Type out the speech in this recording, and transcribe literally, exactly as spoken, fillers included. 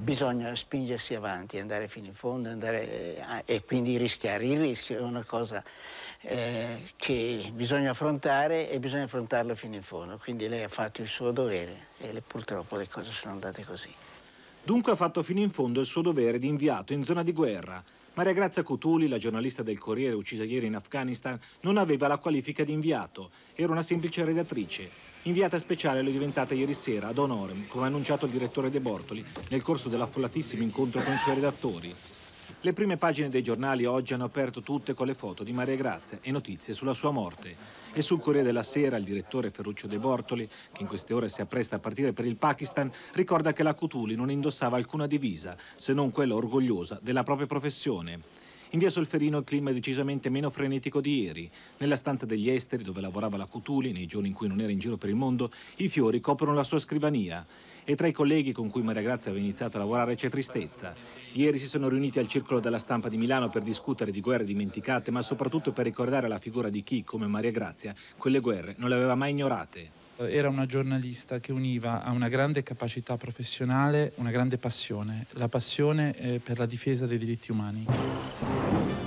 bisogna spingersi avanti, andare fino in fondo, andare, eh, e quindi rischiare. Il rischio è una cosa eh, che bisogna affrontare e bisogna affrontarlo fino in fondo. Quindi lei ha fatto il suo dovere e le, purtroppo le cose sono andate così. Dunque ha fatto fino in fondo il suo dovere di inviato in zona di guerra. Maria Grazia Cutuli, la giornalista del Corriere uccisa ieri in Afghanistan, non aveva la qualifica di inviato, era una semplice redattrice. Inviata speciale lo è diventata ieri sera ad honorem, come ha annunciato il direttore De Bortoli nel corso dell'affollatissimo incontro con i suoi redattori. Le prime pagine dei giornali oggi hanno aperto tutte con le foto di Maria Grazia e notizie sulla sua morte. E sul Corriere della Sera il direttore Ferruccio De Bortoli, che in queste ore si appresta a partire per il Pakistan, ricorda che la Cutuli non indossava alcuna divisa, se non quella orgogliosa della propria professione. In via Solferino il clima è decisamente meno frenetico di ieri. Nella stanza degli esteri, dove lavorava la Cutuli, nei giorni in cui non era in giro per il mondo, i fiori coprono la sua scrivania. E tra i colleghi con cui Maria Grazia aveva iniziato a lavorare c'è tristezza. Ieri si sono riuniti al Circolo della Stampa di Milano per discutere di guerre dimenticate, ma soprattutto per ricordare la figura di chi, come Maria Grazia, quelle guerre non le aveva mai ignorate. Era una giornalista che univa a una grande capacità professionale una grande passione, la passione eh, per la difesa dei diritti umani.